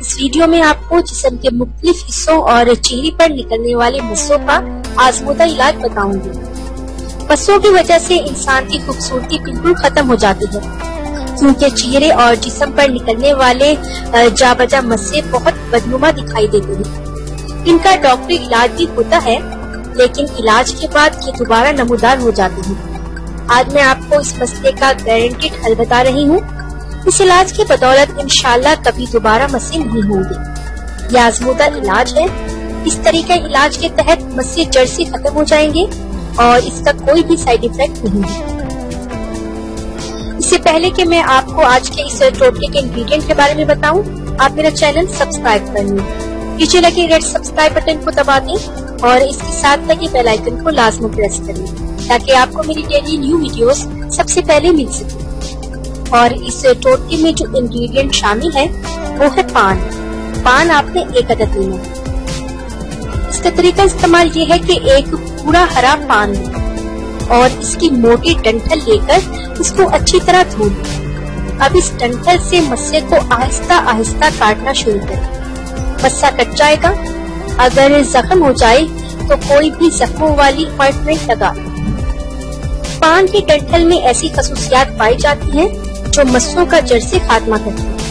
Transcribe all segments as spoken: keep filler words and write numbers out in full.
इस वीडियो में आपको जिस्म के मुख्तलिफ हिस्सों और चेहरे पर निकलने वाले मस्सों का आजमूदा इलाज बताऊंगी। मस्सों की वजह से इंसान की खूबसूरती बिल्कुल खत्म हो जाती है, क्योंकि चेहरे और जिस्म पर निकलने वाले जा बजा मस्से बहुत बदनुमा दिखाई देते हैं। इनका डॉक्टरी इलाज भी होता है, लेकिन इलाज के बाद ये दोबारा नमूदार हो जाते हैं। आज मैं आपको इस मसले का गारंटीड हल बता रही हूँ। इस इलाज की बदौलत इंशाल्लाह कभी दोबारा मस्से नहीं होंगे। यह आजमूदा इलाज है। इस तरीके इलाज के तहत मस्से जड़ से खत्म हो जाएंगे और इसका कोई भी साइड इफेक्ट नहीं है। इससे पहले कि मैं आपको आज के इस टोटके के इंग्रेडिएंट के बारे में बताऊं, आप मेरा चैनल सब्सक्राइब कर लें। नीचे लगे रेड सब्सक्राइब बटन को दबा दें और इसके साथ लगे बेल आइकन को लाजमी प्रेस करें, ताकि आपको मेरी डेली न्यू वीडियोस सबसे पहले मिल सके। और इस टोटके में जो इंग्रेडिएंट शामिल है वो है पान। पान आपने एक अदद लेना है। इसका तरीका इस्तेमाल ये है कि एक पूरा हरा पान लें और इसकी मोटी डंठल लेकर इसको अच्छी तरह धो लें। अब इस डंठल से मस्से को आहिस्ता आहिस्ता काटना शुरू करें। मस्सा कट जाएगा। अगर जख्म हो जाए तो कोई भी जख्मों वाली ऑइंटमेंट लगा। पान की डंठल में ऐसी खसूसियात पाई जाती हैं जो मस्सों का जड़ से खात्मा करती है।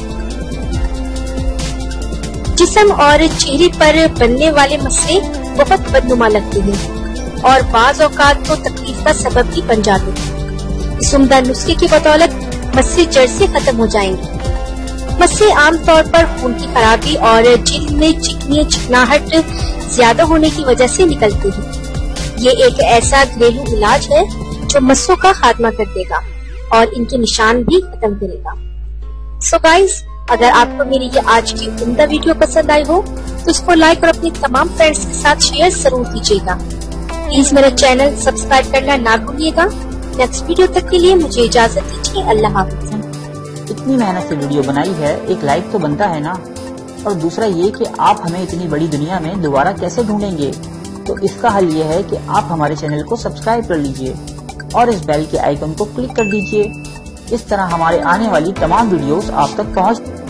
जिस्म और चेहरे पर बनने वाले मस्से बहुत बदनुमा लगते हैं और बाज औकात तो तकलीफ का सबब भी बन जाते हैं। इस उम्दा नुस्खे की बदौलत मस्से जड़ से खत्म हो जाएंगे। मस्से आमतौर पर खून की खराबी और जिल्द में चिकनी चिकनाहट ज्यादा होने की वजह से निकलते हैं। ये एक ऐसा घरेलू इलाज है जो मस्सों का खात्मा कर देगा और इनके निशान भी खत्म करेगा। सो गाइस, अगर आपको मेरी ये आज की उम्दा वीडियो पसंद आई हो तो इसको लाइक और अपने तमाम फ्रेंड्स के साथ शेयर जरूर कीजिएगा। प्लीज मेरा चैनल सब्सक्राइब करना ना भूलिएगा। नेक्स्ट वीडियो तक के लिए मुझे इजाजत दीजिए। अल्लाह हाफिज़। इतनी मेहनत से वीडियो बनाई है, एक लाइक तो बनता है ना। और दूसरा ये कि आप हमें इतनी बड़ी दुनिया में दोबारा कैसे ढूंढेंगे, तो इसका हल ये है कि आप हमारे चैनल को सब्सक्राइब कर लीजिए और इस बेल के आइकन को क्लिक कर दीजिए। इस तरह हमारे आने वाली तमाम वीडियोस आप तक पहुंच